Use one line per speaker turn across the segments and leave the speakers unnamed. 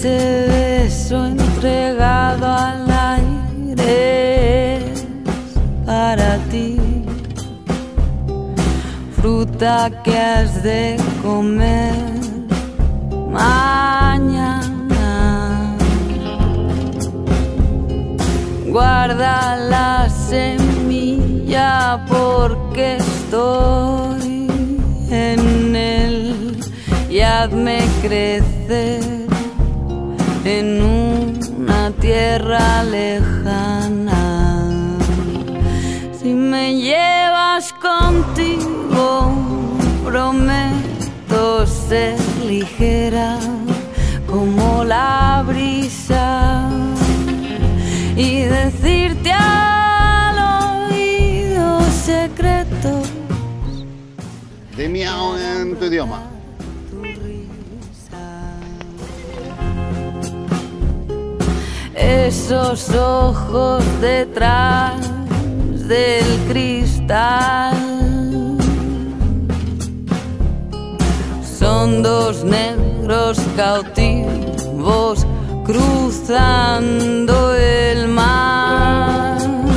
ese beso entregado al aire es para ti, fruta que has de comer mañana. Guarda la semilla porque estoy en él y hazme crecer en una tierra lejana. Si me llevas contigo, prometo ser ligera como la brisa y decirte al oído secretos
de miau en tu idioma.
Esos ojos detrás del cristal son dos negros cautivos cruzando el mar.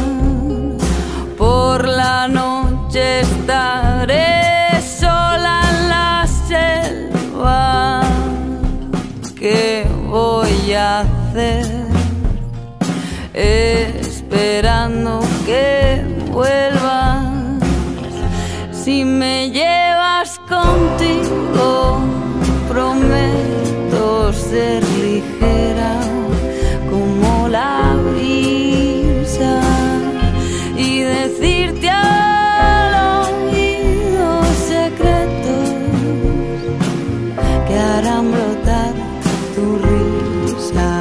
Por la noche estaré sola en la selva. ¿Qué voy a hacer? Esperando que vuelvas. Si me llevas contigo, prometo ser ligera como la brisa y decirte al oído secretos que harán brotar tu risa.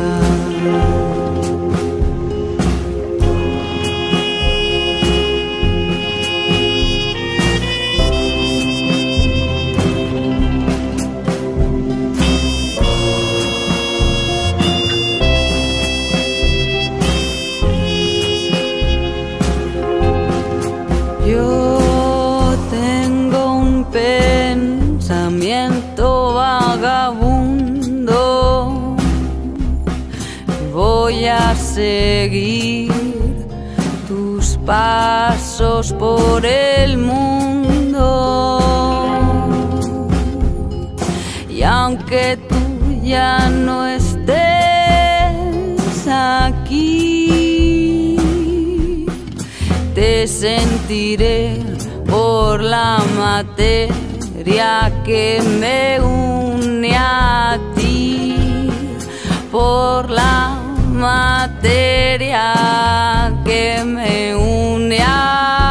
Yo tengo un pensamiento vagabundo, voy a seguir tus pasos por el mundo. Y aunque tú ya no estés aquí, te sentiré por la materia que me une a ti, por la materia que me une a ti.